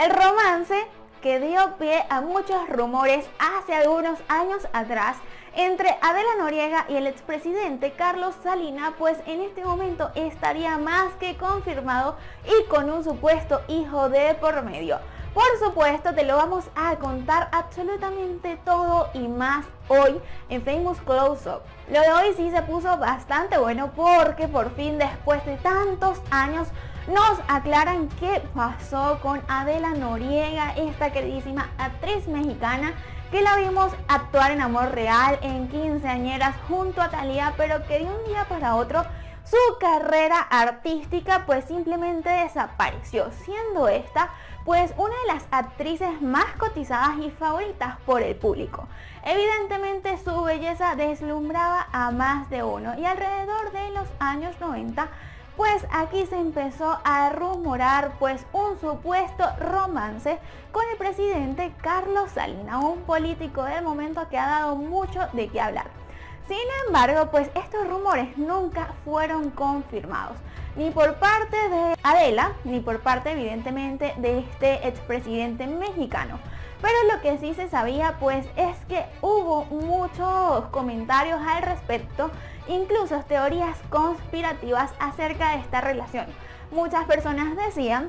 El romance que dio pie a muchos rumores hace algunos años atrás entre Adela Noriega y el expresidente Carlos Salinas, pues en este momento estaría más que confirmado y con un supuesto hijo de por medio. Por supuesto, te lo vamos a contar absolutamente todo y más hoy en Famous Close Up. Lo de hoy sí se puso bastante bueno porque por fin, después de tantos años, nos aclaran qué pasó con Adela Noriega, esta queridísima actriz mexicana que la vimos actuar en Amor Real, en Quinceañeras junto a Thalía, pero que de un día para otro su carrera artística pues simplemente desapareció, siendo esta pues una de las actrices más cotizadas y favoritas por el público. Evidentemente su belleza deslumbraba a más de uno y alrededor de los años 90 pues aquí se empezó a rumorar pues un supuesto romance con el presidente Carlos Salinas, un político del momento que ha dado mucho de qué hablar. Sin embargo, pues estos rumores nunca fueron confirmados, ni por parte de Adela, ni por parte evidentemente de este expresidente mexicano. Pero lo que sí se sabía pues es que hubo muchos comentarios al respecto, incluso teorías conspirativas acerca de esta relación. Muchas personas decían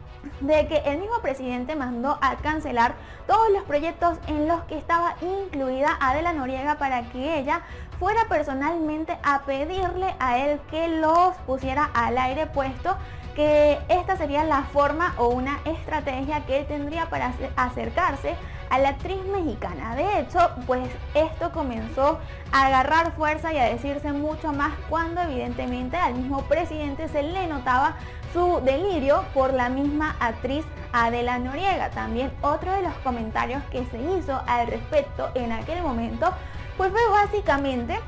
de que el mismo presidente mandó a cancelar todos los proyectos en los que estaba incluida Adela Noriega para que ella fuera personalmente a pedirle a él que los pusiera al aire, puesto que esta sería la forma o una estrategia que él tendría para acercarse a la actriz mexicana. De hecho, pues esto comenzó a agarrar fuerza y a decirse mucho más cuando evidentemente al mismo presidente se le notaba su delirio por la misma actriz Adela Noriega. También otro de los comentarios que se hizo al respecto en aquel momento pues fue básicamente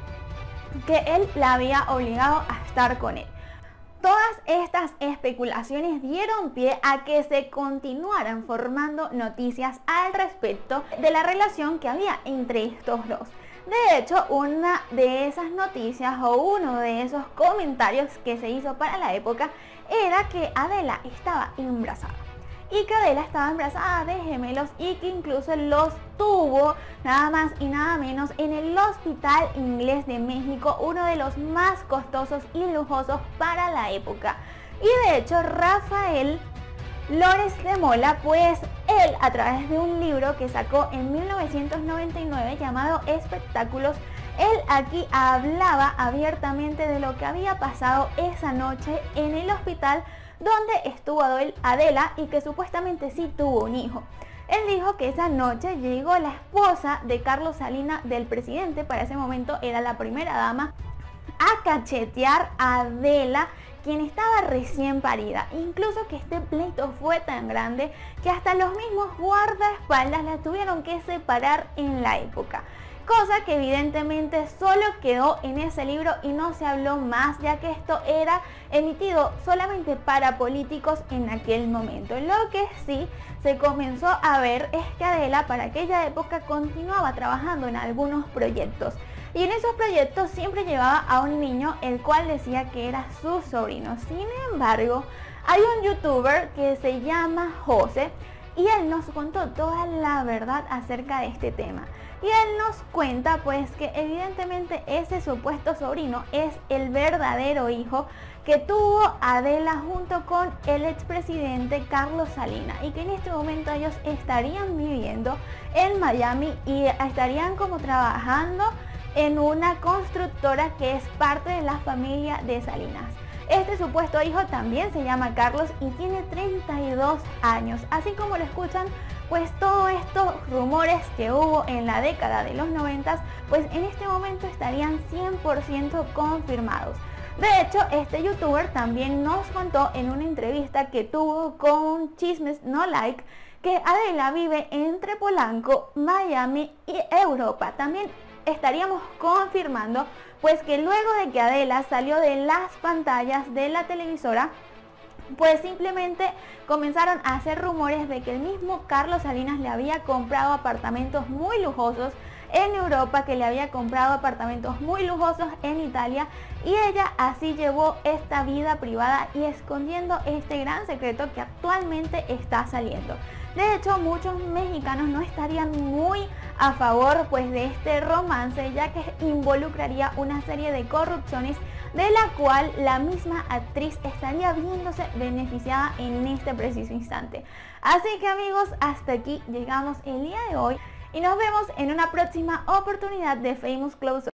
que él la había obligado a estar con él. Todas estas especulaciones dieron pie a que se continuaran formando noticias al respecto de la relación que había entre estos dos. De hecho, una de esas noticias o uno de esos comentarios que se hizo para la época era que Adela estaba embarazada. Y que Adela estaba embarazada de gemelos y que incluso los tuvo nada más y nada menos en el Hospital Inglés de México, uno de los más costosos y lujosos para la época. Y de hecho Rafael Lores de Mola, pues él a través de un libro que sacó en 1999 llamado Espectáculos, él aquí hablaba abiertamente de lo que había pasado esa noche en el hospital donde estuvo Adela y que supuestamente sí tuvo un hijo. Él dijo que esa noche llegó la esposa de Carlos Salinas, del presidente, para ese momento era la primera dama, a cachetear a Adela, quien estaba recién parida. Incluso que este pleito fue tan grande que hasta los mismos guardaespaldas la tuvieron que separar en la época. Cosa que evidentemente solo quedó en ese libro y no se habló más, ya que esto era emitido solamente para políticos en aquel momento. Lo que sí se comenzó a ver es que Adela para aquella época continuaba trabajando en algunos proyectos. Y en esos proyectos siempre llevaba a un niño, el cual decía que era su sobrino. Sin embargo, hay un youtuber que se llama José y él nos contó toda la verdad acerca de este tema. Y él nos cuenta pues que evidentemente ese supuesto sobrino es el verdadero hijo que tuvo Adela junto con el expresidente Carlos Salinas, y que en este momento ellos estarían viviendo en Miami y estarían como trabajando en una constructora que es parte de la familia de Salinas. Este supuesto hijo también se llama Carlos y tiene 32 años. Así como lo escuchan, pues todos estos rumores que hubo en la década de los 90, pues en este momento estarían 100% confirmados. De hecho, este youtuber también nos contó en una entrevista que tuvo con Chismes No Like que Adela vive entre Polanco, Miami y Europa. También estaríamos confirmando pues que luego de que Adela salió de las pantallas de la televisora, pues simplemente comenzaron a hacer rumores de que el mismo Carlos Salinas le había comprado apartamentos muy lujosos en Europa, que le había comprado apartamentos muy lujosos en Italia, y ella así llevó esta vida privada y escondiendo este gran secreto que actualmente está saliendo. De hecho, muchos mexicanos no estarían muy a favor pues de este romance, ya que involucraría una serie de corrupciones de la cual la misma actriz estaría viéndose beneficiada en este preciso instante. Así que amigos, hasta aquí llegamos el día de hoy y nos vemos en una próxima oportunidad de Famous Close.